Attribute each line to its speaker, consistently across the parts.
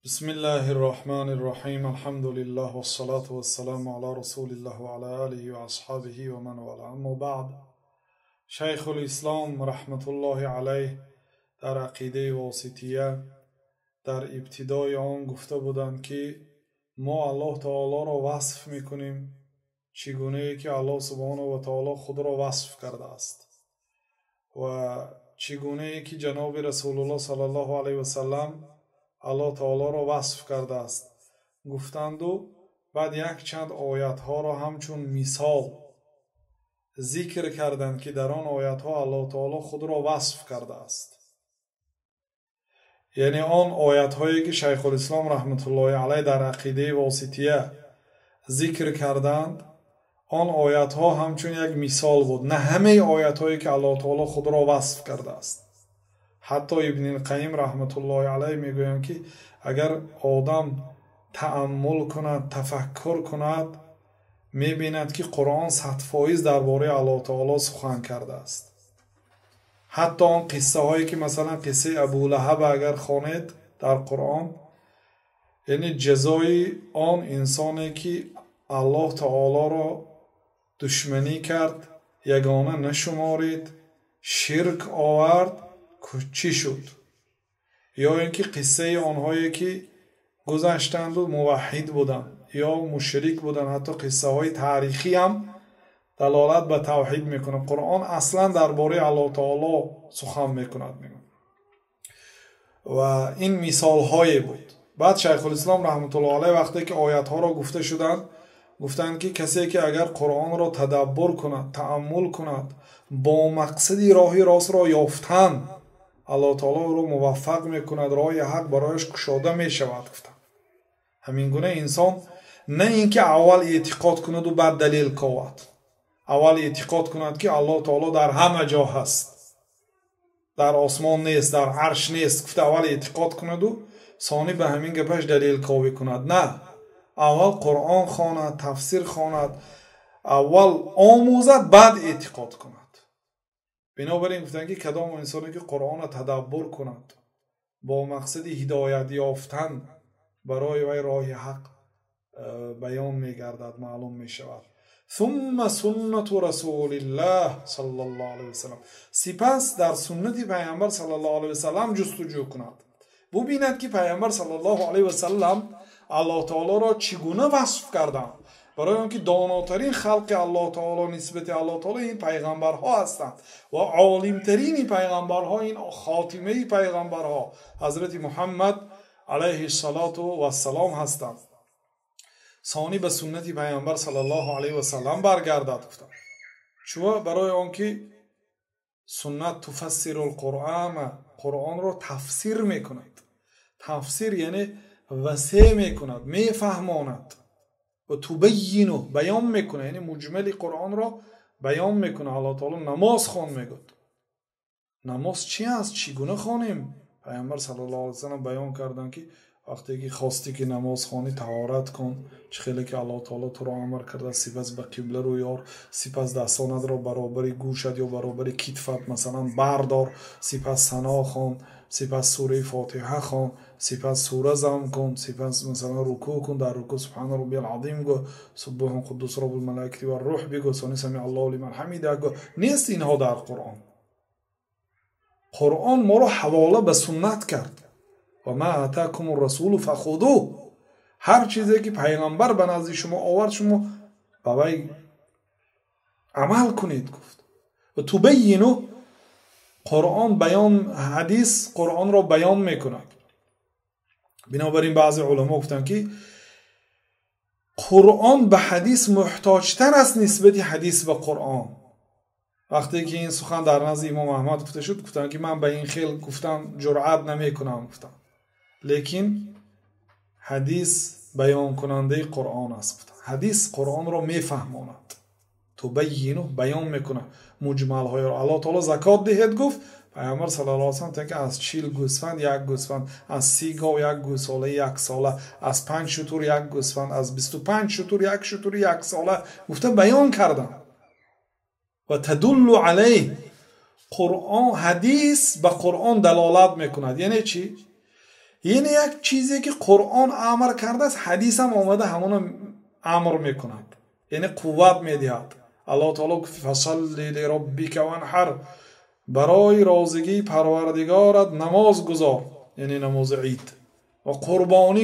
Speaker 1: بسم الله الرحمن الرحيم الحمد لله والصلاة والسلام على رسول الله وعلى آله وأصحابه ومن والاه. اما بعد، شیخ الاسلام رحمت الله علیه در عقیده واسطیه در ابتدای آن گفته بودند که ما الله تعالی را وصف میکنیم چگونه که الله سبحانه و تعالی خود را وصف کرده است و چگونه که جناب رسول الله صلی الله علیه و سلم الله تعالی را وصف کرده است گفتند و بعد یک چند آیت ها را همچون مثال ذکر کردند که در آن آیت ها الله تعالی خود را وصف کرده است. یعنی آن آیت هایی که شیخ الاسلام رحمت الله علیه در عقیده واسطیه ذکر کردند، آن آیت ها همچون یک مثال بود، نه همه آیت هایی که الله تعالی خود را وصف کرده است. حتی ابن القیم رحمت الله علیه میگویند که اگر آدم تأمل کند، تفکر کند، میبیند که قرآن 100% درباره الله تعالی سخن کرده است. حتی آن قصه هایی که مثلا قصه ابولهب اگر خوانید در قرآن، یعنی جزای آن انسانی که الله تعالی را دشمنی کرد، یگانه نشمارید، شرک آورد، چی شد؟ یا اینکه قصه آنهایی که گذشتند و موحد بودند یا مشرک بودند، حتی قصه های تاریخی هم دلالت به توحید میکنه. قرآن اصلا درباره الله تعالی سخن میکند و این مثال های بود. بعد شیخ الاسلام رحمت الله علیه وقتی که آیات ها را گفته شدند، گفتند که کسی که اگر قرآن را تدبر کند، تأمل کند، با مقصدی راه راست را یافتن، الله تعالی رو موفق میکند، راه حق برایش گشاده میشود. گفتم همین گونه انسان نه اینکه اول اعتقاد کند و بعد دلیل کند، اول اعتقاد کند که الله تعالی در همه جا هست، در آسمان نیست، در عرش نیست، گفته اول اعتقاد کند و ثانی به همین گپش دلیل کاوی کند. نه، اول قرآن خواند، تفسیر خواند، اول آموزد، بعد اعتقاد کند. بنابراین گفتن که کدام انسانی که قرآن را تدبر کند با مقصد هدایت یافتن، برای وی راه حق بیان میگردد، معلوم میشود. ثم سنت رسول الله صلی الله علیه وسلم، سپس در سنت پیامبر صلی الله علیه وسلم جستجو کند، ببیند که پیامبر صلی الله علیه وسلم الله تعالی را چگونه وصف کردند. برای آنکه داناترین خلق الله تعالی نسبت الله تعالی این پیغمبرها هستند و عالمترین پیغمبرها، این خاتمه پیغمبرها حضرت محمد علیه السلام هستند. ثانی به سنت پیغمبر صلی الله علیه و سلم برگردد. گفتم چون برای آنکه سنت تفسیر القرآن، قرآن را تفسیر میکند. تفسیر یعنی وسیع میکند، میفهماند و تبینو بیان میکنه، یعنی مجمل قرآن را بیان میکنه. الله تعالی نماز خوان میگد، نماز چی است، چگونه خوانیم؟ پیامبر صلی الله علیه و سلم بیان کردن که وقتی که خواستی که نماز خوانی طهارت کن، چه خیلی که الله تعالی تو را امر کرده، سپس به قبله رو یار، سپس دستانت را برابر گوشت یا برابر کتفت مثلا بردار، سپس ثنا خوان، سپس سوره فاتحه خوان، سپس سوره زم کن، سپس مثلا رکوع کن، در رکوع سبحان ربی العظیم گو، سبحان قدوس رب الملائکه و الروح بگو، ثانی سمع الله لمن حمیده گو. نیست اینها در قرآن. قرآن ما را حواله به سنت کرد. و ما آتاکم الرسول فخذوه، هر چیزی که پیغمبر به نزد شما آورد شما به وی عمل کنید. گفت و تبینو، قرآن بیان، حدیث قرآن را بیان میکند. بنابراین بعضی علما گفتن که قرآن به حدیث محتاجتر است نسبت حدیث به قرآن. وقتی که این سخن در نزد امام احمد گفته شد، گفتن که من به این خیل گفتم جرأت نمیکنم گفتم، لیکن حدیث بیان کننده قرآن است. حدیث قرآن را میفهماند، تبینو بیان میکنه مجمل های را. الله تعالی زکات دهید گفت، پیامبر صلی الله علیه و سلم که از 40 گوسفند یک گوسفند، از 30 گاو یک گوساله یک ساله، از 5 شتر یک گوسفند، از 25 شتر یک شتر یک ساله گفته بیان کردم. و تدل علیه، قرآن، حدیث به قرآن دلالت میکند. یعنی چی؟ یعنی یک چیزی که قرآن امر کرده است حدیث هم آمده همون امر میکند، یعنی قوت میدهد. الله تعالی گفت فصلی لربک وانحر، برای رازگی پروردگارت نماز گذار، یعنی نماز عید، و قربانی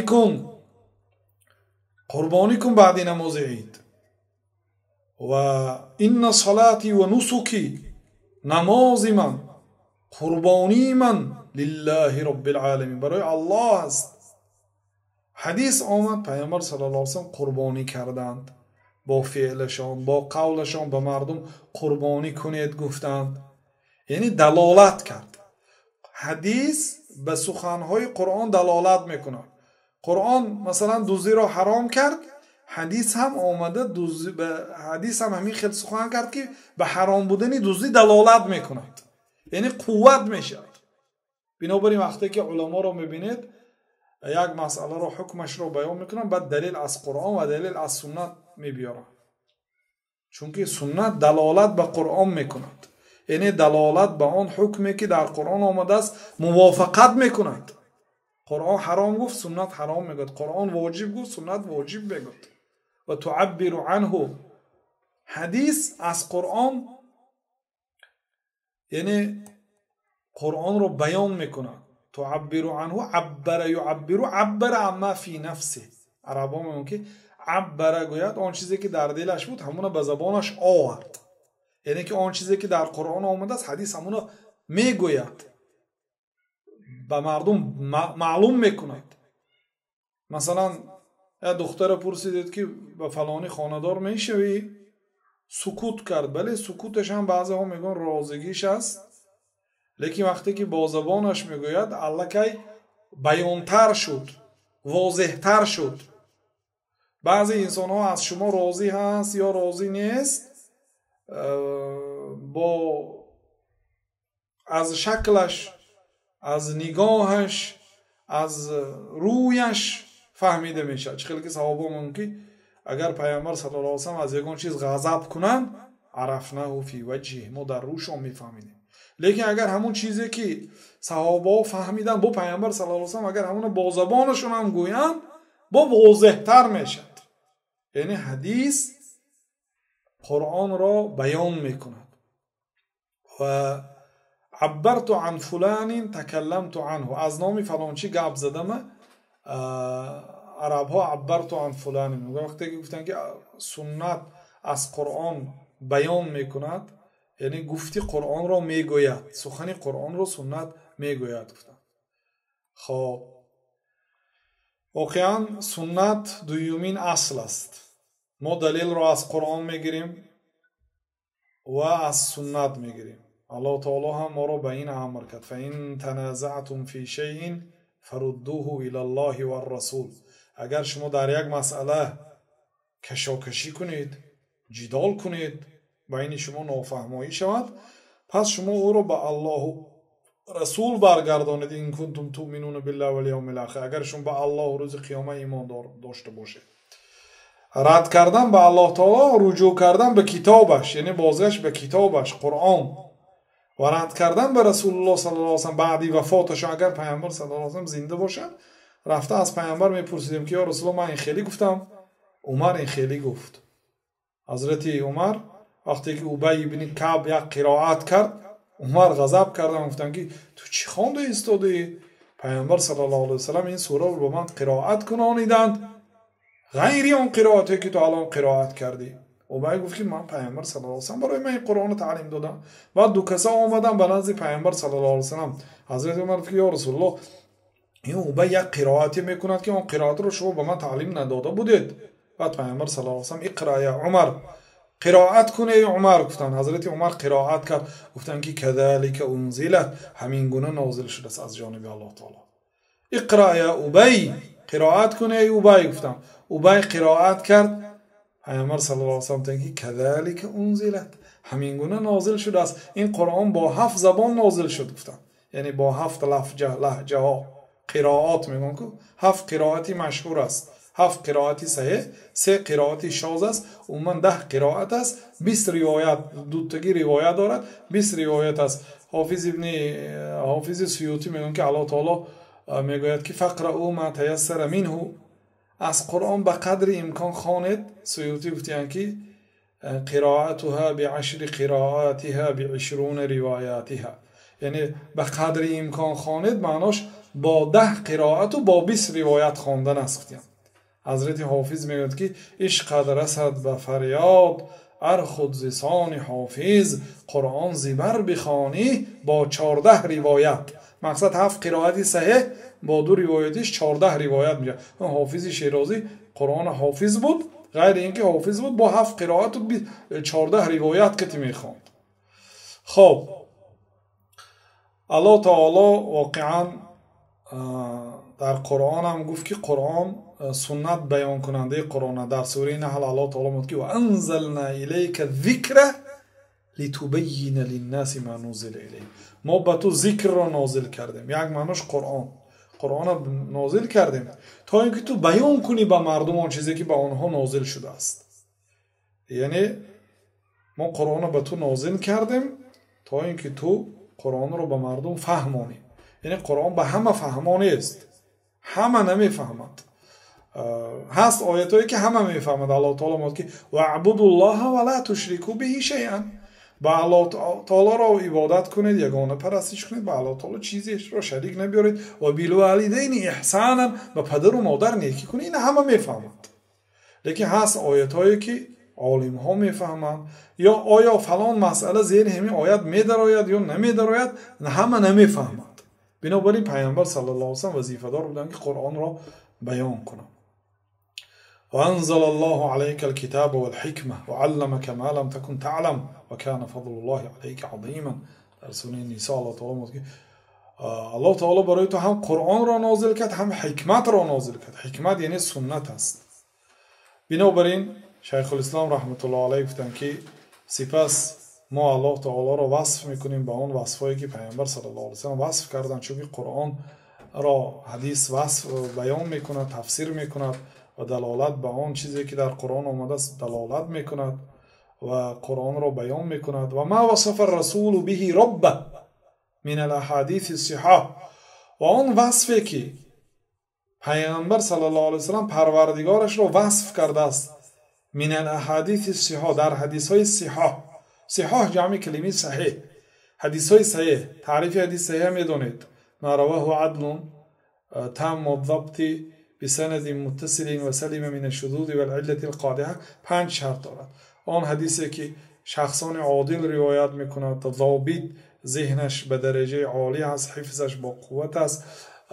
Speaker 1: کن بعد نماز عید. و این صلاتی و نسکی، نماز من، قربانی من لله رب العالمین، برای الله است. حدیث آمد پیامبر صلی الله علیه و سلم قربانی کردند، با فعلشان با قولشان به مردم قربانی کنید گفتند، یعنی دلالت کرد. حدیث به سخنهای قرآن دلالت میکند. قرآن مثلا دزدی را حرام کرد، حدیث هم آمده حدیث هم همین خیلی سخن کرد که به حرام بودن دزدی دلالت میکند، یعنی قوت میشد. بنابراین وقتی که علما رو میبینید یک مسئله رو حکمش رو بیان میکنن، بعد دلیل از قرآن و دلیل از سنت میبیارن، چون که سنت دلالت به قرآن میکند، یعنی دلالت به آن حکمی که در قرآن آمده است موافقت میکند. قرآن حرام گفت سنت حرام میگوید، قرآن واجب گفت سنت واجب میگوید. و تعبر عنه، حدیث از قرآن یعنی قرآن رو بیان میکنه. تعبر عنه، عبر یعبر، عبر عما فی نفسه. عربا میگن که عبر گوید آن چیزی که در دلش بود همون به زبانش آورد، یعنی که آن چیزی که در قرآن آمده است حدیث همون میگوید، به مردم معلوم میکند. مثلا یه دختر پرسیدید که به فلانی خانه‌دار میشوی، سکوت کرد. بله سکوتش هم بعضی ها میگن رازگیش است، لیکن وقتی که با زبانش میگوید الکی بیانتر شد، واضحتر شد. بعضی انسان ها از شما راضی هست یا راضی نیست، از شکلش، از نگاهش، از رویش فهمیده میشه. چه خیلی که صحابه ممکن اگر پیامبر صلی الله علیه و سلم از یگان چیز غضب کنند عرفناه فی وجهه، ما در روشون میفهمیدیم. لیکن اگر همون چیزی که صحابه فهمیدن با پیامبر صلی الله علیه و سلم اگر همون با زبانشون هم گویند با واضح‌تر میشد. یعنی حدیث قرآن را بیان میکند. و عبرت عن فلان تکلمت عنه، از نام فلانچی گپ زدم. عرب ها عبرت عن فلان میگن وقتی که گفتن که سنت از قرآن بیان میکند، یعنی گفتی قرآن را میگوید، سخنی قرآن را سنت میگوید گفتن. خب واقعا سنت دویمین اصل است. ما دلیل را از قرآن میگیریم و از سنت میگیریم. الله تعالی هم ما را به این امر کرد فَإِن تَنَازَعْتُمْ فِي شَيْءٍ فَرُدُّوهُ إِلَى اللَّهِ وَالرَّسُولِ. اگر شما در یک مسئله کشاکشی کنید، جدال کنید، بین شما نافهمایی شود، پس شما او را به الله و رسول برگردانید. این کنتم تؤمنون بالله والیوم الاخر، اگر شما به الله و روز قیامت ایمان داشته باشید. رد کردن به الله تعالی، رجوع کردن به کتابش، یعنی بازگشت به کتابش قرآن، و رد کردن به رسول الله صلی الله علیه و سلم بعدی وفاتش. اگر پیامبر صلی الله علیه و سلم زنده باشد، رفته از پیامبر میپرسیدیم که یا رسول الله من این خیلی گفتم، عمر این خیلی گفت. حضرت عمر وقتی که ابی بن کعب یک قرائت کرد، عمر غضب کردن، گفتن که تو چی خوانده ایستادی؟ پیامبر صلی الله علیه و سلم این سوره رو به من قرائت کنانیدند، غیری اون قرائتی که تو الان قرائت کردی. ابی گفت که من پیامبر صلی الله علیه و سلم برای من این قرآن تعلیم دادم. بعد دو کسا آمدن به نزد پیامبر صلی الله علیه و سلم. حضرت عمر گفت یا رسول الله این ابی یک قرائتی میکند که اون قرائت رو شما به من تعلیم نداده بودید. بعد پیامبر صلی الله علیه و سلم اقرا یا عمر، قرائت کنه ای عمر. گفتن حضرت عمر قرائت کرد، گفتن که کذالک انزلت، همین گونه نازل شده است از جانب الله تعالی. اقرا یا ابی، قرائت کنه ای ابی. گفتن ابی قرائت کرد، پیامبر صلی الله علیه و سلم گفت که کذالک انزلت، همین گونه نازل شده است. این قرآن با 7 زبان نازل شد گفتن، یعنی با 7 لهجه ها قرائات میگن که 7 قرائتی مشهور است، 7 قرائتی صحیح، 3 قرائتی شاذ است، عموما 10 قرائت است، 20 روایت، دوتگی روایت دارد، 20 روایت است. حافظ سیوطی میگن که الله تعالی میگوید که فقرؤوا ما تیسر منه، از قرآن به قدر امکان خوانید. سیوطی گفتند که قراءتها بعشر قراءاتها بعشرون روایاتها، یعنی به قدر امکان خوانید معناش با 10 قرائت و با 20 روایت خواندن است. حضرت حافظ میگوید که عشق رسد به فریاد، ار خود زسان حافظ قرآن زبر بخوانی با 14 روایت. مقصد 7 قرائت صحیح با 2 روایتش 14 روایت میشه. حافظ شیرازی قرآن حافظ بود، غیر اینکه حافظ بود با 7 قرائت و 14 روایت که میخواند. خب الله تعالی واقعا در قرآن هم گفت که قرآن سنت بیان کننده قرآن. در سوره نحل الله تعالی میگه که وانزلنا الیک الذکر لتبین للناس ما نزل الیهم، ما به تو ذکر را نازل کردیم. یک معناش قرآن را نازل کردیم تا اینکه تو بیان کنی به مردم آن چیزی که به آنها نازل شده است. یعنی ما قرآن را به تو نازل کردیم تا اینکه تو قرآن را به مردم فهمانی. یعنی قرآن به همه فهمانی است، همه نمیفهمد. هست آیاتایی که همه میفهمد. الله تعالی میگه که واعبدوا الله ولا تشركوا به شیئا، به الله تعالی را عبادت کنید، یگانه پرستش کنید، به الله تعالی چیزی را شریک نبیارید، و بالوالدین احسانا، به پدر و مادر نیکی کنید. این همه میفهمد. لیکن هست آیاتایی که عالم ها میفهمند، یا آیا فلان مسئله زیر همین آیت میدراید یا نمیدراید، همه نمیفهمند. بنابراین پیامبر صلی الله علیه و سلم وظیفه دار بودند که قرآن را بیان کنند. وانزل الله عليك الكتاب والحكمة وعلمك ما لم تكن تعلم وكان فضل الله عليك عظيما. در سوره نساء الله تعالی میگه الله تعالی برای تو هم قرآن را نازل کرد، هم حکمت را نازل کرد. حکمت یعنی سنت است. بنابراین شیخ الاسلام رحمت الله علیه گفتند که سپس ما الله تعالی را وصف میکنیم با اون وصفایی که پیامبر صلی الله علیه و سلم وصف کردند، چون قرآن را حدیث وصف بیان میکند، تفسیر میکند و دلالت به آن چیزی که در قرآن آمده است دلالت میکند و قرآن را بیان میکند. و ما وصف الرسول به ربه من الاحادیث الصحاح، و آن وصفی که پیامبر صلی الله علیه و سلم پروردگارش را وصف کرده است من الاحادیث الصحاح، در حدیث های صحاح. صحاح جمع کلمه صحیح، حدیث های صحیح. تعریف حدیث صحیح میدونید ما رواه عدل تام الضبط بسند متصل و سلیم من الشذوذ والعلة القادحه. 5 شرط دارد. آن حدیثی که شخصان عادل روایت میکند، ضابط، ذهنش به درجه عالی است، حفظش با قوت است،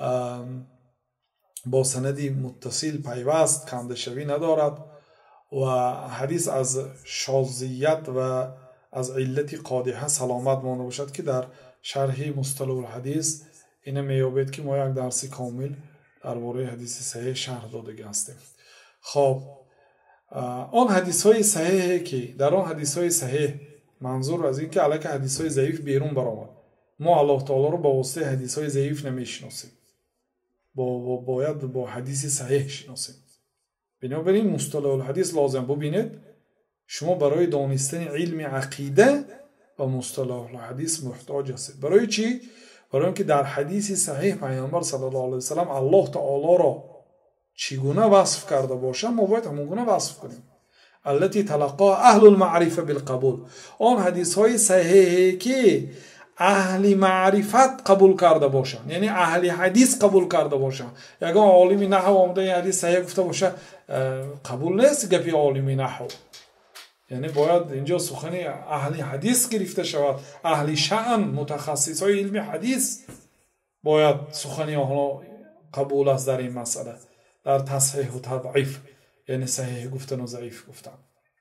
Speaker 1: با سندی متصل پیوست، کندشوی ندارد، و حدیث از شاذیت و از علت قادحه سلامت مانده باشد که در شرح مصطلح الحدیث این میابید که ما یک درس کامل درباره حدیث صحیح شرح داده هستیم. خب آن حدیث های صحیحی که در آن حدیث های صحیح منظور از این که علیه حدیث های ضعیف بیرون برآمد، ما الله تعالی رو با واسطه حدیث های ضعیف نمیشناسیم، باید با حدیث صحیح شناسیم. بنابراین مصطلح الحدیث لازم ببینید. شما برای دانستن علم عقیده و مصطلح الحدیث محتاج هستید. برای چی؟ برای اینکه در حدیث صحیح پیامبر صلی الله علیه و سلم الله تعالی را چگونه وصف کرده باشه، ما باید همونگونه وصف کنیم. التي تلقى اهل المعرفه بالقبول، آن حدیث های صحیحی که اهل معرفت قبول کرده باشن، یعنی اهل حدیث قبول کرده باشن. یگان عالمی نحو آمده این حدیث صحیح گفته باشه قبول نیست گپی عالمی نحو. یعنی باید اینجا سخن اهل حدیث گرفته شود، اهل شأن، متخصص های علم حدیث باید سخن آنها قبول است در این مسئله، در تصحیح و تضعیف، یعنی صحیح گفتن و ضعیف گفتن.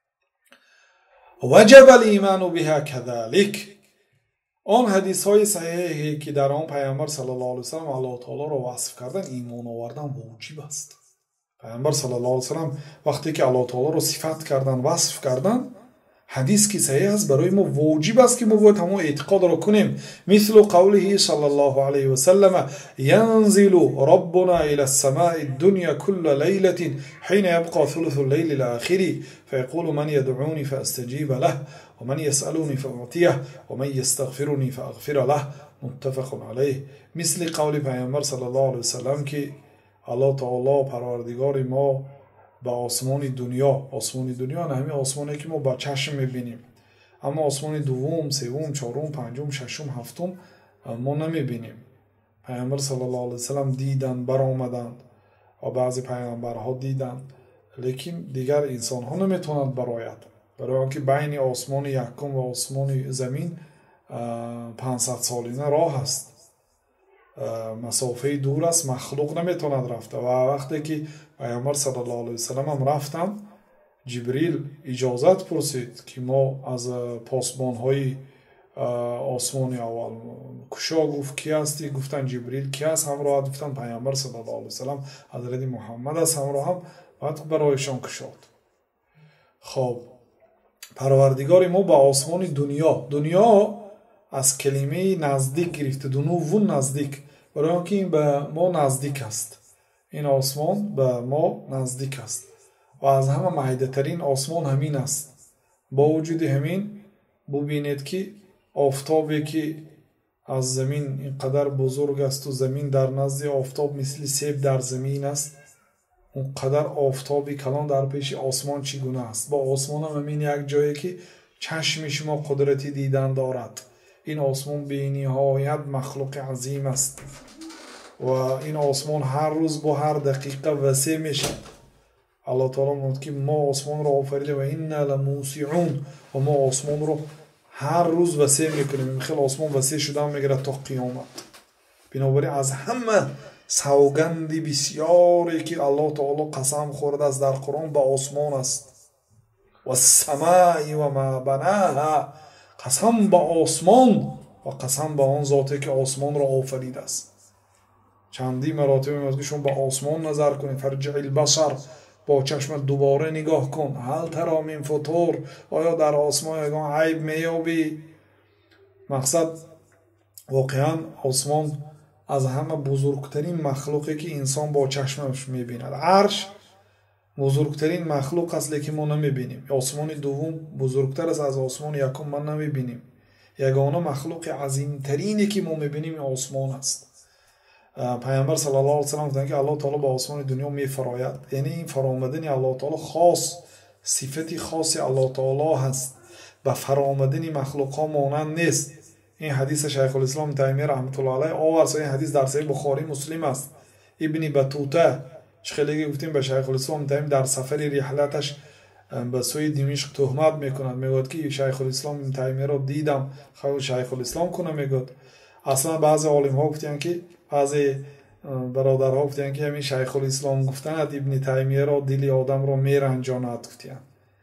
Speaker 1: وجب الایمان بها كذلك، آن حدیث های صحیحی که در آن پیامبر صلی الله علیه و سلم الله تعالی را وصف کردن ایمان آوردن واجب است. پیامبر صلی الله علیه و سلم وقتی که الله تعالی را صفت کردن، وصف کردن، حدیث که صحیح است برای ما واجب است که ما باید همون اعتقاد را کنیم. مثل قوله صلی الله علیه و سلم ينزل ربنا الى السماء الدنيا كل ليلة حين يبقى ثلث الليل الاخر فيقول من يدعوني فاستجيب له ومن يسألني فأعطيه ومن يستغفرني فأغفر له متفق علیه. مثل قول پیامبر صلی الله علیه وسلم که الله تعالی پروردگار ما به آسمان دنیا نه همین آسمانی که ما با چشم میبینیم، اما آسمان دوم، سوم، چهارم، پنجم، ششم، هفتم ما نمیبینیم. پیامبر صلی الله علیه وسلم دیدن، برآمدند و بعضی پیامبرها دیدند، لیکن دیگر انسان ها نمیتونند برآید، برای آنکه بین آسمان یکم و آسمان زمین 500 سالینه راه است، مسافه دور است، مخلوق نمیتوند رفته. و وقتی که پیامبر صلی الله علیه وسلم هم رفتن، جبریل اجازت پرسید که ما از پاسبان های آسمان اول کشا گفت کی هستی؟ گفتن جبریل. کی است همراه؟ گفتن پیامبر صلی الله علیه وسلم، حضرت محمد است همراه هم. بعد برایشان کشاد. خب پروردگار ما با آسمان دنیا از کلمه نزدیک گرفته، دنوون نزدیک، برای آنکه این به ما نزدیک است، این آسمان به ما نزدیک است و از همه محیده ترین آسمان همین است. با وجود همین ببینید که آفتابی که از زمین اینقدر بزرگ است و زمین در نزد آفتاب مثل سیب در زمین است، اونقدر آفتابی کلان در پیش آسمان چگونه است. با آسمان هم همین یک جایی که چشم شما قدرتی دیدن دارد. این آسمان به نهایت مخلوق عظیم است و این آسمان هر روز با هر دقیقه وسیع میشه. الله تعالی میگه که ما آسمان را آفریدیم و انا لموسعون، و ما آسمان رو هر روز وسیع میکنیم. خیلی آسمان وسیع شده میگیره تا قیامت. بنابراین از همه سوگندی بسیاری که الله تعالی قسم خورده است در قرآن به آسمان است. و السماء و ما بناها، قسم به آسمان و قسم به آن ذاتی که آسمان را آفریده است. چندی مراتب میگه که شما به آسمان نظر کنید، فرجع البصر، با چشم دوباره نگاه کن، هل تری من فطور، آیا در آسمان یگان عیب میابی؟ مقصد واقعا آسمان از همه بزرگترین مخلوقی که انسان با چشمش میبیند. عرش بزرگترین مخلوق است لیکن ما نمیبینیم. آسمان دوم بزرگتر است از آسمان یکم، ما نمیبینیم. یگانه مخلوق عظیمترینی که ما میبینیم آسمان است. پیامبر صلی الله علیه و سلم گفتند که الله تعالی به آسمان دنیا میفراید، یعنی این فرآمدن الله تعالی خاص، صفتی خاص الله تعالی هست، به فرآمدن مخلوق ها مانند نیست. این حدیث شیخ الاسلام تیمیه رحمت الله علیه آورد. این حدیث در صحیح بخاری مسلم است. ابن بطوطه خیلی گفتیم به شیخ الاسلام تیمی در سفر رحلتش به سوی دمشق تهمت میکند، میگوید که شیخ الاسلام تیمیه را دیدم، خود شیخ الاسلام کنه. میگوید اصلا بعضی عالم ها گفتن که، بعضی برادرها گفتن که همین شیخ الاسلام گفتن ابن تیمیه را دل آدم را میرنجاند. گفتن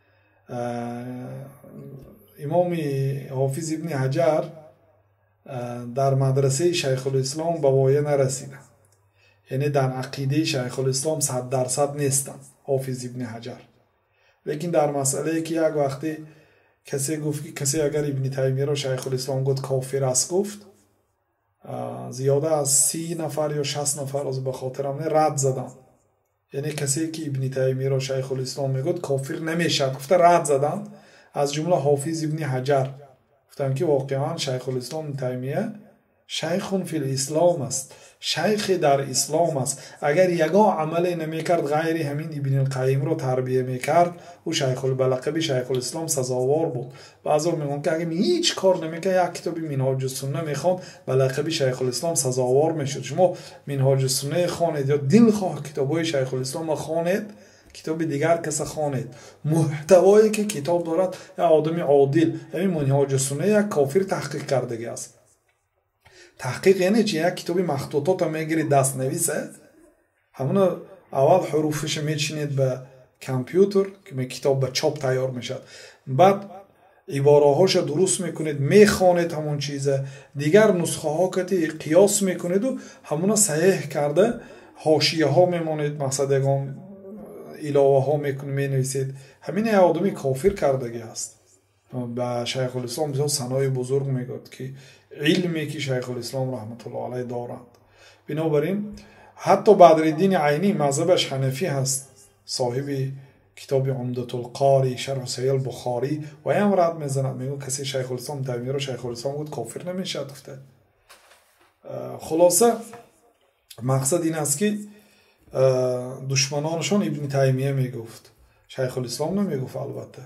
Speaker 1: امام حافظ ابن حجر در مدرسه شیخ الاسلام به وایه نرسیدن، یعنی در عقیده شیخ الاسلام 100% نیستن حافظ ابن حجر. لیکن در مسئله که یک وقتی کسی گفت که کسی اگر ابن تیمیه را شیخ الاسلام گفت کافر است، گفت زیاده از 30 نفر یا 60 نفر از به خاطرم رد زدن. یعنی کسی که ابن تیمیه را شیخ الاسلام میگفت کافر نمیشه، گفته رد زدن. از جمله حافظ ابن حجر گفتن که واقعا شیخ الاسلام تیمیه شیخ فی الاسلام است، شیخ در اسلام است. اگر یگان عملی نمیکرد غیر همین ابن القیم را تربیه میکرد، او شیخ البلقبی شیخ الاسلام سزاوار بود. بعضی میگن که اگر هیچ کار نمیکرد، یک کتاب منهاج السنه میخوان، بلقبی شیخ الاسلام سزاوار میشد. شما منهاج السنه خوانید یا دلخواه کتابای شیخ الاسلام خوانید، کتاب دیگر کس خوانید، محتوایی که کتاب دارد یا آدمی عادل، همین منهاج السنه یک کافر تحقیق کرده است. تحقیق یعنی چی؟ یک کتابی مخطوطات هم میگیری دست نویسه، همون اول حروفش میچینید به کامپیوتر که کتاب به چاپ تیار میشد، بعد عباره هاش درست میکنید، میخوانید همون چیزه، دیگر نسخه ها که قیاس میکنید و همون صحیح کرده حاشیه ها میمونید، مقصد یگان علاوه ها میکنید مینویسید. همین آدمی کافر کردگی است. به شیخ الاسلام بسیار ثنای بزرگ میگوید که علمی که شیخ الاسلام رحمت الله علیه دارند. بنابراین حتی بدرالدین عینی مذهبش حنفی هست، صاحب کتاب عمدة القاری شرح صحیح البخاری، و هم رد میزند، میگه کسی شیخ الاسلام تیمیه رو شیخ الاسلام گفت کافر نمیشه. گفته خلاصه مقصد این است که دشمنانشان ابن تیمیه میگفت، شیخ الاسلام نمیگفت البته.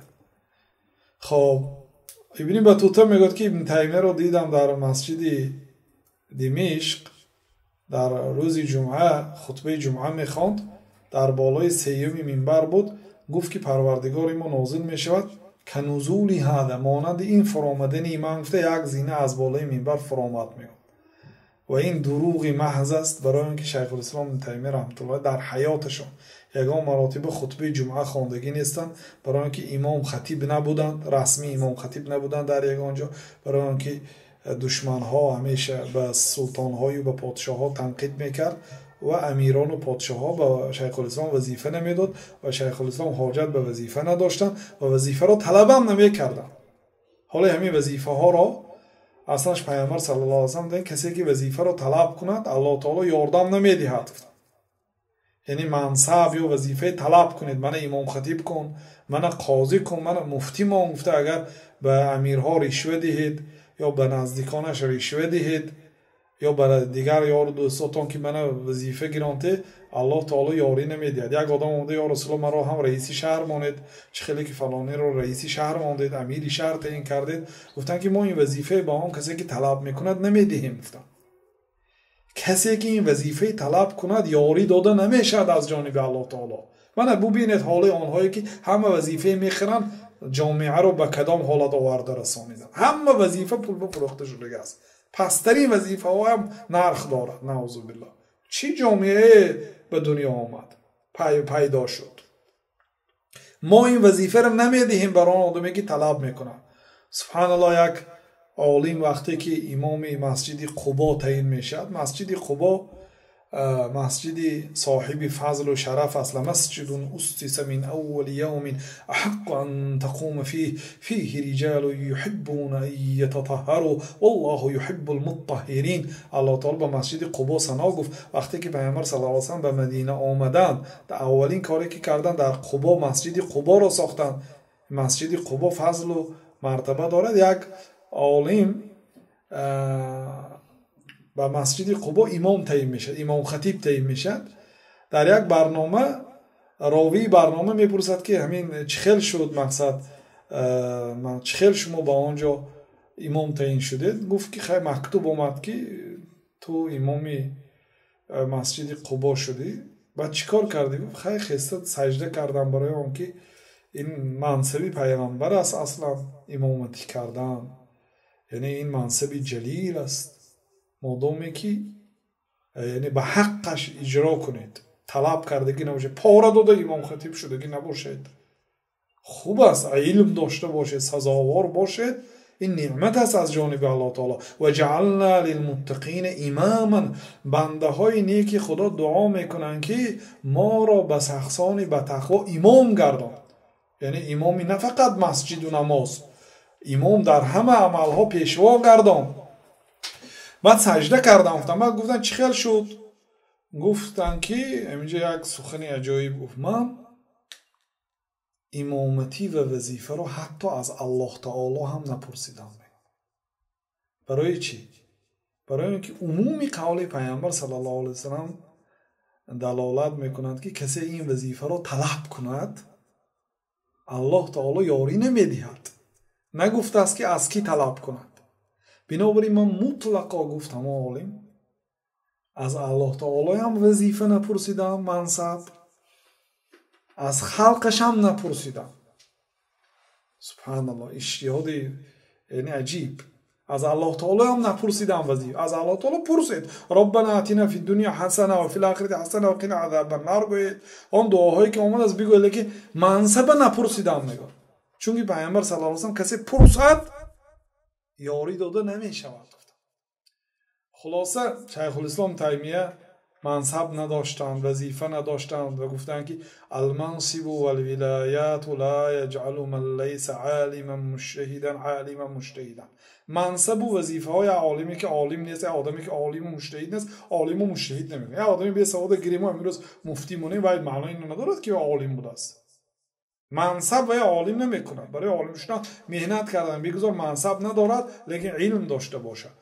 Speaker 1: خب ابن بطوطه میگفت که ابن تیمیه رو دیدم در مسجد دمشق در روز جمعه خطبه جمعه میخواند، در بالای سیوم منبر بود، گفت که پروردگار ما نازل میشود که نزولی هذا، مانند این فرامدن ایمان گفته یک زینه از بالای منبر فرامد میاد و این دروغ محض است، برای اینکه شیخ الاسلام ابن تیمیه رحمت الله در حیاتشون یگان مراتب خطبه جمعه خواندگی نیستند، برای اینکه امام خطیب نبودند، رسمی امام خطیب نبودند در یگان جا، برای اینکه دشمن ها همیشه به سلطان های و به پادشاه ها تنقید میکرد و امیران و پادشاه ها به شیخ الاسلام وظیفه نمیداد و شیخ الاسلام حاجت به وظیفه نداشتند و وظیفه را طلب هم نمیکردند. حالا همین وظیفه ها را اصلاش پیامبر صلی الله علیه و سلم دیدن کسی که وظیفه را طلب کند الله تعالی یاردم نمیدهد. یعنی منصب یا وظیفه طلب کنید، من امام خطیب کن، من قاضی کن، من مفتی ما گفته اگر به امیرها رشوه دهید یا به نزدیکانش رشوه دهید یا به دیگر یار دوستاتون که من وظیفه گرانته، الله تعالی یاری نمیدهد. یک آدم اومده یا رسول الله مرا هم رئیس شهر ماند، چه خیلی که فلانی رو رئیس شهر ماندید، امیر شهر تعیین کردید، گفتن که ما این وظیفه با هم کسی که طلب میکند نمیدهیم. گفتن کسی که این وظیفه طلب کند یاری داده نمیشد از جانب الله تعالی. من ببینید حال آنهایی که همه وظیفه میخرن جامعه رو به کدام حالت آورده رسانیدن، همه وظیفه پول بفروخته شده است، پسترین وظیفه ها هم نرخ دارد. نعوذ بالله، چی جامعه به دنیا آمد پیدا شد؟ ما این وظیفه رو نمیدهیم برای آن آدمی که طلب میکنن. سبحان الله، یک عالم وقتی که امام مسجد قبا تعیین میشد، مسجد قبا مسجد صاحب فضل و شرف است، مسجد اسس من اول یوم احق ان تقوم فيه رجال يحبون ان يتطهروا والله يحب المطهرین. الله تعالی به مسجد قبا ثنا گفت. وقتی که پیامبر صلی الله علیه و سلم به مدینه آمدند، در اولین کاری که کردند در قبا مسجد قبا را ساختند. مسجد قبا فضل و مرتبه دارد. یک عالم با مسجد قبا امام تعیین میشد، امام خطیب تعیین میشد. در یک برنامه راوی برنامه میپرسد که همین چخیل شد، مقصد چخیل شما با آنجا امام تعیین شده؟ گفت که خیلی مکتوب اومد که تو امامی مسجد قبا شدی. بعد چیکار کردی؟ گفت خیلی خسته سجده کردم برای اون که این منصبی پیغمبر است اصلا امامتی کردن، یعنی این منصبی جلیل است، مادامی که یعنی به حقش اجرا کنید، طلب کردگی نباشه، پاره داده امام خطیب شدگی نباشید. خوب است علم داشته باشید، سزاوار باشید، این نعمت است از جانب الله تعالی. و جعلنا للمتقین اماما، بنده های نیک خدا دعا میکنن که ما را به شخصان به تقوا امام گردان. یعنی امامی نه فقط مسجد و نماز، امام در همه عملها پیشوا گردان. بعد سجده کردم، بعد گفتن چی خیال شد؟ گفتن که اینجا یک سخنی عجایب گفت، من امامتی و وظیفه رو حتی از الله تعالی هم نپرسیدم. برای چی؟ برای اینکه عمومی قول پیامبر صلی الله علیه و سلم دلالت میکنند که کسی این وظیفه رو طلب کند الله تعالی یاری نمیدهد. نگفته است که از کی طلب کند. بنابراین من مطلقا گفتم عالم از الله تعالی هم وظیفه نپرسیدم، منصب از خلقش هم نپرسیدم. سبحان الله، اجتهادی یعنی عجیب. از الله تعالی هم نپرسیدم وظیفه، از الله تعالی پرسید ربنا آتنا فی الدنیا حسنه و فی الاخره حسنه و قنا عذاب النار گوید. اون دعاهایی که اومد از بگویه که منصب نپرسیدم نگاه، چون که پیامبر صلی الله علیه و سلم کسی پرسد یاری داده نمیشود. خلاصه شیخ الاسلام تیمیه منصب نداشتند، وظیفه نداشتند و گفتند که المنصب والولایات لا یجعل من لیس عالما مجتهدا عالما مجتهدا. منصب و وظیفه های عالمی که عالم نیست، آدمی که عالم و مجتهد نیست، عالم و مجتهد نمیکنه. یا آدمی به سواد گریم و امروز مفتی مونه و معنی اینو ندارد که عالم بوده است. منصب و عالم نمیکنه. برای عالم شدن مهنت کردن بگذار، منصب ندارد لیکن علم داشته باشه.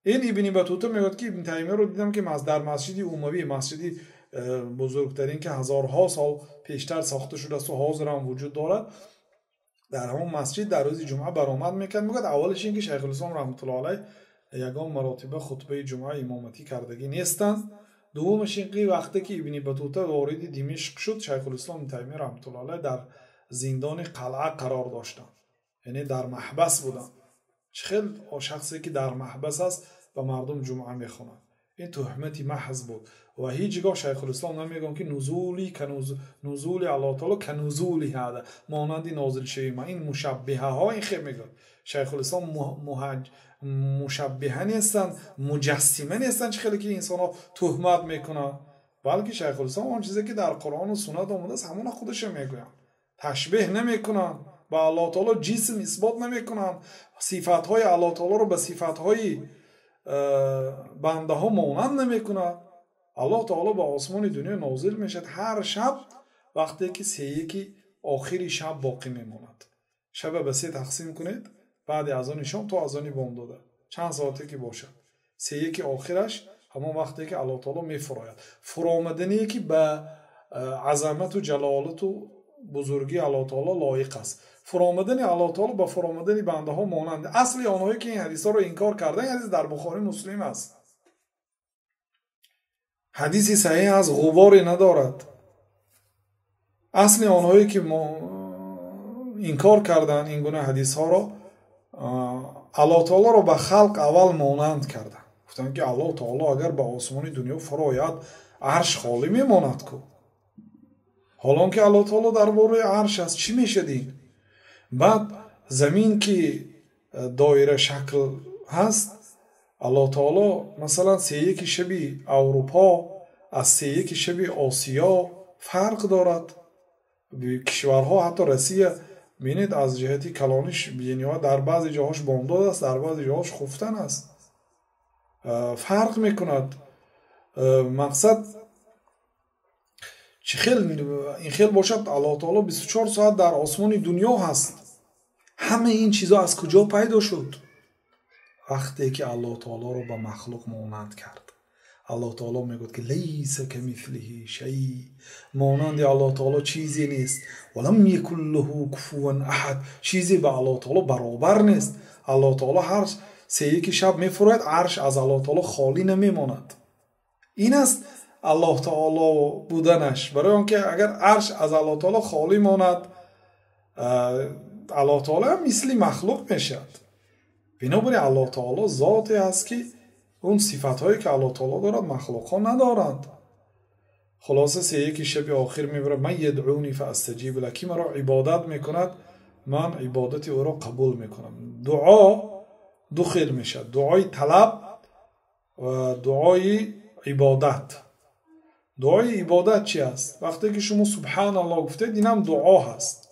Speaker 1: این ابن بطوطه میگه که ابن تیمیه رو دیدم که در مسجد اموی، مسجدی بزرگترین که هزارها سال پیشتر ساخته شده است و حاضر هم وجود دارد، در همون مسجد در روز جمعه برآمد میکرد. میگه اولش اینکه شیخ الاسلام رحمت الله علیه یگان مراتبه خطبه جمعه امامتی کردگی نیستند. دومش اینکه وقتی که ابن بطوطه وارد دمشق شد، شیخ الاسلام ابن تیمیه رحمت الله علیه در زندان قلعه قرار داشتند، یعنی در محبس بودند. خیلی شخصی که در محبس است و مردم جمعه میخونند، این تهمتی محض بود و هیچگاه شیخ الاسلام نمیگن که نزولی نزول الله تعالی که نزولی هذا، مانند نازل شوی ما. این مشبهه ها این خیلی میگن شیخ الاسلام مشبهه نیستن، مجسمه نیستن، چه خیلی که انسان ها تهمت میکنن، بلکه شیخ الاسلام اون چیزی که در قرآن و سنت آمده است همون خودش میگوین، تشبیه نمیکنن، با الله تعالی جسم اثبات نمیکنن، صفات های الله تعالی رو به صفات های بنده ها مانند نمیکنن. الله تعالی به آسمان دنیا نازل میشد هر شب وقتی که 3 آخری شب باقی میماند. شب به 3 تقسیم کنید، بعد از آن شام تا از آن بامداده چند ساعتی که باشد، 3 آخرش همون وقتی که الله تعالی میفراید. فرامدنی که به عظمت و جلالت و بزرگی الله تعالی لایق است. فرامدن الله تعالی با فرامدن بنده ها مانند. اصلی آنهایی که این حدیث ها رو انکار کردن، حدیث در بخاری مسلم است، حدیثی صحیح از غباری ندارد. اصلی آنهایی که انکار کردن این گونه حدیث ها رو، الله تعالی رو به خلق اول مانند کردن. گفتن که الله تعالی اگر به آسمان دنیا فراید عرش خالی میماند کو. حالا که الله تعالی درباره عرش است چی میشه دین؟ بعد زمین که دایره شکل هست، الله تعالی مثلا 3 شبی اروپا از 3 شبی آسیا فرق دارد. کشورها حتی روسیه بینید از جهتی کلانش بینی‌ها در بعضی جاهاش بامداد است، در بعضی جاهاش خفتن است، فرق میکند. مقصد چه خیل باشد الله تعالی 24 ساعت در آسمان دنیا هست. همه این چیزا از کجا پیدا شد؟ وقتی که الله تعالی رو به مخلوق مانند کرد. الله تعالی میگه که لیس کمثله شیء، مانند الله تعالی چیزی نیست. ولم یکن له کفوا احد، چیزی به الله تعالی برابر نیست. الله تعالی هر 3 شب میفراید، عرش از الله تعالی خالی نمیماند. این است الله تعالی بودنش. برای آنکه اگر عرش از الله تعالی خالی ماند، الله تعالی هم مثل مخلوق میشد. بنابراین الله تعالی ذاتی است که اون صفاتهایی که الله تعالی دارد مخلوق ها ندارند. خلاصه 3 شب آخر میبره من یدعونی فاستجیب له، کی مرا عبادت میکند من عبادت او را قبول میکنم. دعا 2 خیل میشه، دعای طلب و دعای عبادت. دعای عبادت چی است؟ وقتی که شما سبحان الله گفتید این هم دعا هست.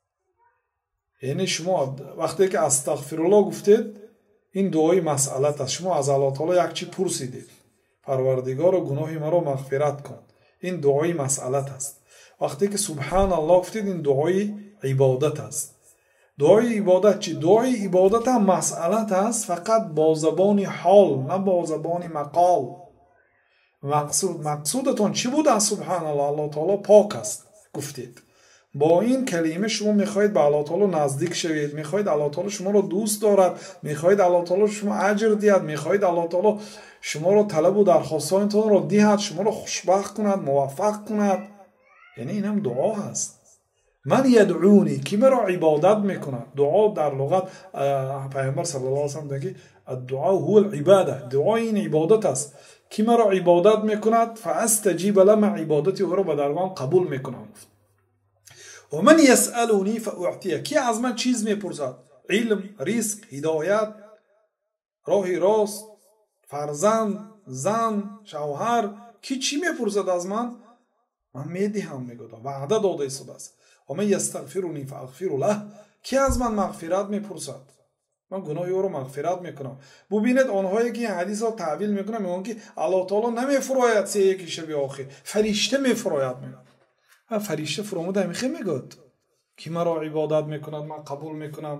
Speaker 1: یعنی شما وقتی که استغفرالله گفتید این دعای مسئلت است. شما از الله تعالی یک چی پرسیدید، پروردگار گناه مرا مغفرت کن، این دعای مسئلت است. وقتی که سبحان الله گفتید این دعای عبادت است. دعای عبادت چی؟ دعای عبادت هم مسئلت است، فقط با زبان حال نه با زبان مقال. مقصودتون چی بود از سبحان الله؟ الله تعالی پاک است گفتید. با این کلمه شما میخواهید به الله تعالی نزدیک شوید، میخواهید الله تعالی شما رو دوست دارد، میخواهید الله تعالی شما اجر دهد، میخواهید الله تعالی شما رو طلب و درخواستانتون رو دهد، شما رو خوشبخت کند، موفق کند. یعنی این هم دعا هست. من یدعونی، کی مرا عبادت میکند. دعا در لغت پیامبر صلی الله علیه و سلم میگه الدعاء هو العباده، دعا این عبادت است. کی مرا عبادت میکند فاستجیب له، من عبادتی او را به درگاه قبول میکنم. و من یسألونی فاعطیه، کی از من چیز میپرسد؟ علم، رزق، هدایت، راه راست، فرزند، زن، شوهر، کی چی میپرسد از من؟ من میدهم. میگه وعده داده شده است. و من یستغفرونی فاغفر له، کی از من مغفرت میپرسد؟ من گناه او رو مغفرت میکنم. ببینید آنهایی که این حدیث را تعبیل میکنن میگن که الله تعالی نمیفراید 3 شب آخر، فرشته میفراید. میگن فرشته فرموده میخه میگه کی مرا عبادت میکند من قبول میکنم،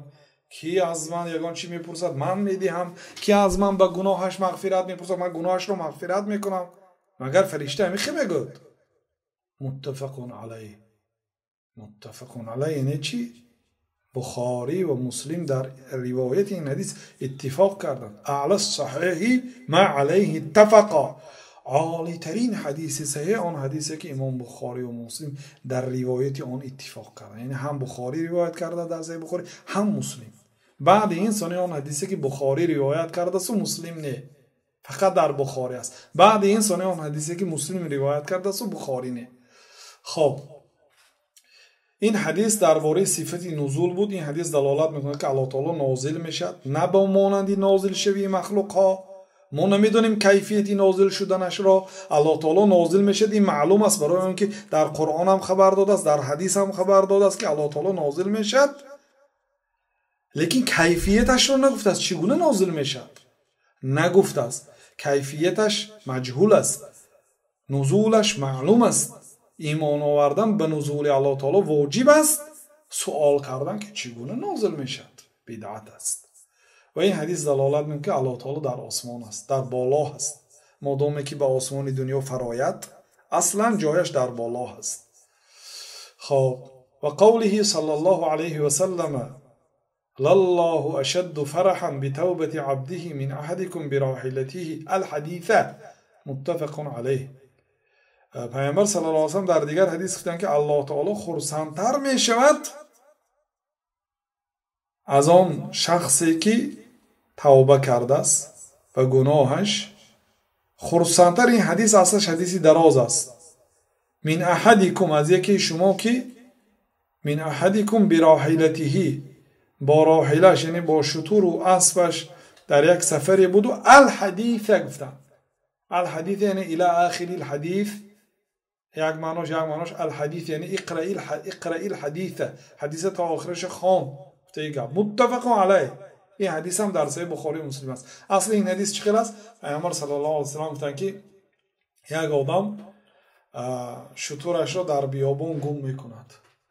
Speaker 1: کی از من یگان چی میپرسد من میدهم، کی از من به گناهش مغفرت میپرسد من گناهش رو مغفرت میکنم. مگر فرشته همیشه میگوید متفقون علیه. متفقون علیه یعنی چی؟ بخاری و مسلم در روایت این حدیث اتفاق کردند. اعلی الصحیح ما علیه اتفقا. عالی ترین حدیث صحیح آن حدیثی که امام بخاری و مسلم در روایت آن اتفاق کردند. یعنی هم بخاری روایت کرده در صحیح بخاری هم مسلم. بعد این سنه آن حدیثی که بخاری روایت کرده است و مسلم نه، فقط در بخاری است. بعد این سنه آن حدیثی که مسلم روایت کرده است و بخاری نه. خب این حدیث درباره صفت نزول بود. این حدیث دلالت میکنه که الله تعالی نازل میشد، نه با مانندی نازل شوی مخلوق ها. ما نمیدونیم کیفیت نازل شدنش را. الله تعالی نازل میشد این معلوم است، برای اینکه در قرآن هم خبر داده است، در حدیث هم خبر داده است که الله تعالی نازل میشد، لیکن کیفیتش را نگفته است. چگونه نازل میشد نگفته است. کیفیتش مجهول است، نزولش معلوم است. ایمان آوردن به نزول الله تعالی واجب است. سوال کردن که چگونه نازل میشد بدعت است. و این حدیث دلالت میکنه که الله تعالی در آسمان است، در بالا است. مادامی که به آسمان دنیا فراید اصلا جایش در بالا است. خب و قوله صلی الله علیه و سلم لله اشد فرحا بتوبة عبده من احدكم براحلته الحدیثه متفق علیه. پیامبر صلی الله علیه و سلم در دیگر حدیث گفتند که الله تعالی خرسندتر می شود از آن شخصی که توبه کرده است و گناهش. خرسندتر، این حدیث اصلش حدیثی دراز است. من احدکم، از یکی شما که من احدکم براحلته، با راحلش یعنی با شتر و اسبش در یک سفری بود و الحدیث گفتند. الحدیث یعنی الی آخر الحدیث. یک معناش الحدیث یعنی اقرأ الحدیث، حدیث تا آخرش خوان. متفق علیه. این حدیث هم در صحیح بخاری و مسلم است. اصل این حدیث چقدر است؟ پیامبر صلی الله علیه و سلم گفتند که یک آدم شترش را در بیابان گم میکند.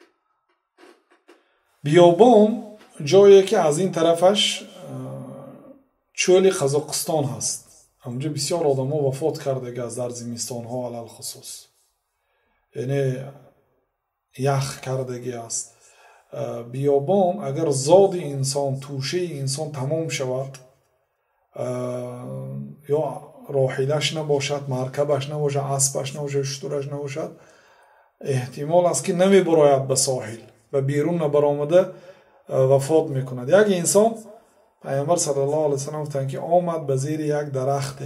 Speaker 1: بیابان جایی که از این طرفش چولی قزاقستان هست. اونجا بسیار آدم ها وفات کرده از در زمستان ها علل خصوص، یعنی یخ کردگی است. بیابان اگر زاد انسان، توشه انسان تمام شود، یا راحلش نباشد، مرکبش نباشد، اسبش نباشد، شترش نباشد، احتمال است که نمی براید به ساحل و بیرون نبرآمده وفات میکند. یک انسان پیامبر صلی الله علیه و سلم گفتند که آمد به زیر یک درخت،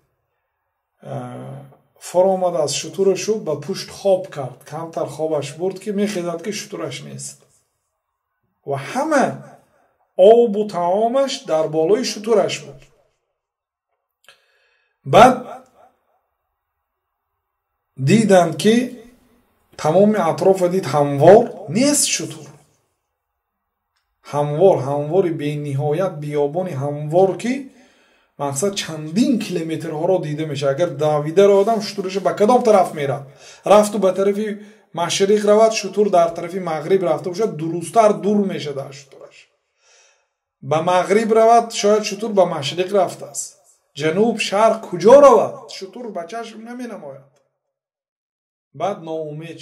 Speaker 1: فرآمد از شترش شد به پشت خواب کرد، کمتر خوابش برد که میخیزد که شترش نیست و همه آب و طعامش در بالای شترش بود. بعد دیدند که تمام اطراف دید هموار نیست شتر، هموار بی نهایت، بیابان هموار که مقصد چندین کیلومترها را دیده میشه. اگر دویده را آدم شترش به کدام طرف میره، رفت و به طرف مشرق رود، شتر در طرف مغرب رفته باشد درستتر دور میشه در شترش. به مغرب رود شاید شتر به مشرق رفته است، جنوب شرق کجا رود شتر به چشم نمی نماید. بعد ناامید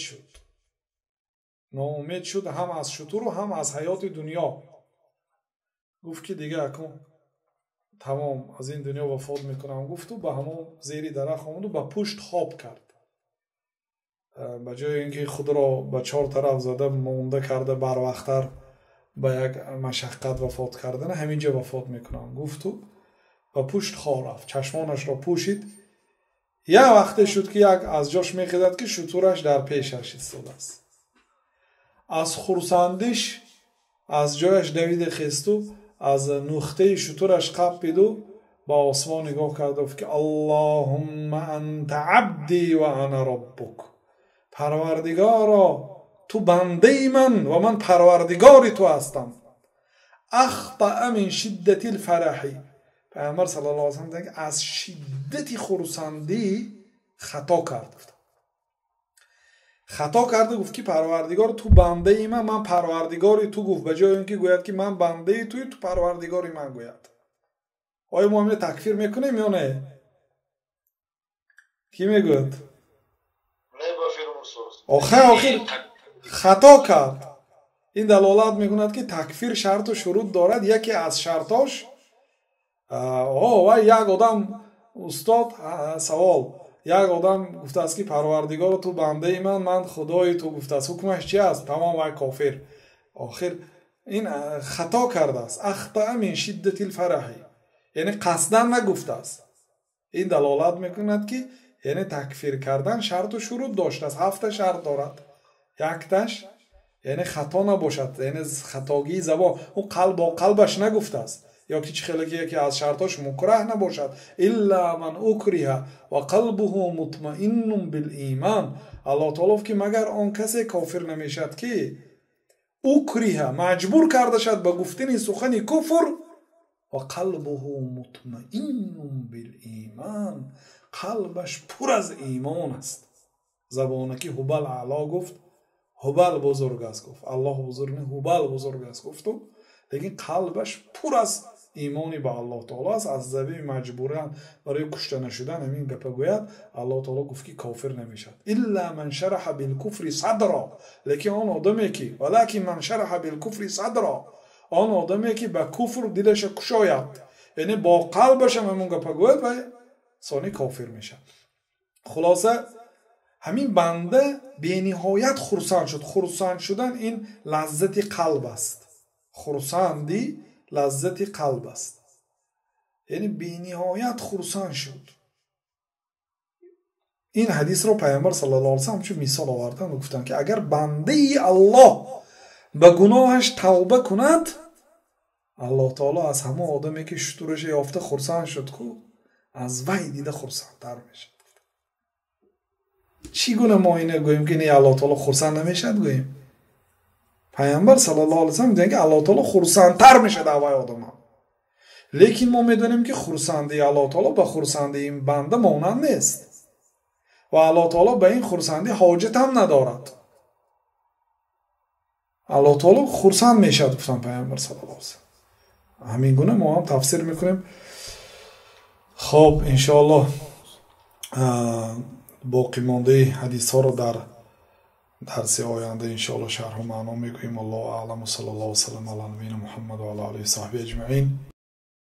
Speaker 1: شد هم از شتر و هم از حیات دنیا. گفت که دیگه اکنون تمام از این دنیا وفات میکنم. گفت و به همون زیر درخت آمد و به پشت خواب کرد. به جای اینکه خود را به 4 طرف زده مونده کرده بر وقتر به یک مشقت وفات کردن، همینجا وفات میکنم. گفت و به پشت خواب رفت، چشمانش را پوشید. یه وقت شد که یک از جاش میخیزد که شترش در پیشش ایستاده است. از خرسندیش از جایش دوید خیست و از نقطه شترش قپید و با آسمان نگاه کرد و که اللهم انت عبدی و انا ربک. پروردگارا تو بنده من و من پروردگار تو هستم. اخطأ من شدت الفرحی. پیامبر صلی الله علیه و سلم از شدت خرسندی خطا کرد. خطا کرده گفت که پروردگار تو بنده ای من پروردگاری تو گفت، به جای اینکه گوید که من بنده ای توی، تو پروردگاری من گوید. آیا ما همین تکفیر میکنیم یا نه؟ کی میگوید؟ آخر خطا کرد. این دلالت میکند که تکفیر شرط و شروط دارد. یکی از شرطاش یک آدم استاد سوال، یک آدم گفته است که پروردگار تو بنده ای من خدای تو گفته است، حکمش چی است؟ تمام یک کافر. آخر این خطا کرده است. اخطأ من شدت الفرح، یعنی قصدن نگفته است. این دلالت میکند که یعنی تکفیر کردن شرط و شروط داشته است. 7 شرط دارد. یکتش یعنی خطا نباشد، یعنی خطاگی زبان، او قلب با قلبش نگفته است، یا که خیلی یکی از شرطاش مکره نباشد. الا من اکره و قلبه مطمئن بالایمان. الله تعالی که مگر آن کسی کافر نمیشد که اکره مجبور کرده شد به گفتن سخن کفر و قلبه مطمئن بالایمان، قلبش پر از ایمان است. زبانکی هبل اعلا گفت، هبل بزرگ است گفت، الله بزرگ نه، هبل بزرگ است گفت، لیکن قلبش پر از ایمانی به الله تعالی است. از زبی مجبورن برای کشته نشدن همین گپ گوید. الله تعالی گفت که کافر نمیشد. الا من شرح بالکفر صدرا، لیکن آن آدمی که ولکن من شرح بالکفر صدرا، آن آدمی که به کفر دلش کشاید، یعنی با قلبش همون گپ گوید، و ثانی کافر میشه. خلاصه همین بنده به نهایت خرسند شد. خرسند شدن این لذت قلب است. خرسندی لذت قلب است، یعنی به نهایت خرسند شد. این حدیث رو پیامبر صلی الله علیه و سلم چه مثال آوردن و گفتن که اگر بنده الله به گناهش توبه کند، الله تعالی از همه آدمی که شطورش یافته خرسند شد کو از وی دیده خرسندتر میشه. چی گونه ما اینه گوییم که نه الله تعالی خرسند نمیشد؟ گوییم پیامبر صلی الله علیه و سلم میگه که الله تعالی خرسندتر میشه در وی آدم. لیکن ما میدونیم که خرسندی الله تعالی به خرسندی این بنده مانند نیست و الله تعالی به این خرسندی حاجت هم ندارد. الله تعالی خرسند میشد گفتن پیامبر صلی الله علیه و سلم. همین گونه ما هم تفسیر میکنیم. خب ان شاء الله باقی مانده حدیث ها رو در درس آینده ان شاء الله شرح و معنا میگوییم. الله اعلم و صلی الله و سلم علی نبینا محمد و علی آله و صحبه اجمعین.